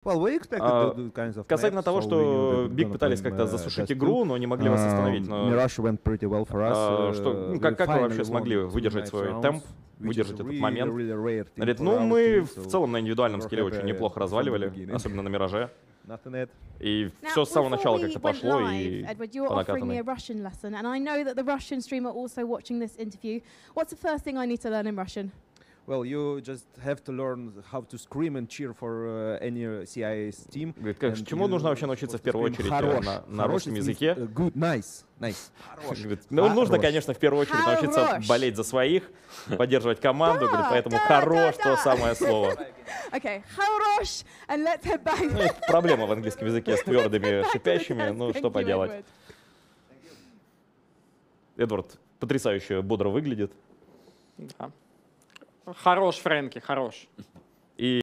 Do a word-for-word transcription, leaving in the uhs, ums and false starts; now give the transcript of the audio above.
Well, we expected А, the, the kinds of Касательно maps, того, so we knew что that we're Биг gonna пытались play, как-то uh, засушить Dust игру, two. но не могли вас остановить. Um, Но, Mirage went pretty well for us. а, Uh, что, ну, we как, как вы finally вообще won смогли two выдержать nice свой rounds, темп, which is выдержать a этот really, момент? really rare thing Говорит, for ну our мы team, в so целом на индивидуальном we're скилле очень happy неплохо from the разваливали, beginning. особенно на Мираже. Nothing yet. И Now, все с самого before начала we как-то went пошло live, и Edward, you were по offering me накатанной. a Russian lesson, and I know that the Russian stream are also watching this interview. What's the first thing I need to learn in Russian? Well, you just have to learn how to scream and cheer for uh, any си ай эс team. Говорит, как, And чему you нужно вообще научиться в supposed to первую scream очередь «Хорош». на, на «Хорош» русском it means, языке? uh, good, nice, nice. «Хорош». Говорит, ну, нужно, «Хорош». конечно, в первую очередь научиться Хорош. болеть за своих, поддерживать команду, говорит, Да, поэтому да, хорош да, то да. самое слово. Okay, хорош, and let's head back. Ну, это проблема в английском языке с твердыми, Back to the шипящими, test. ну Thank что you, поделать. Edward. Эдвард потрясающе бодро выглядит. Да. Хорош, Фрэнки, хорош.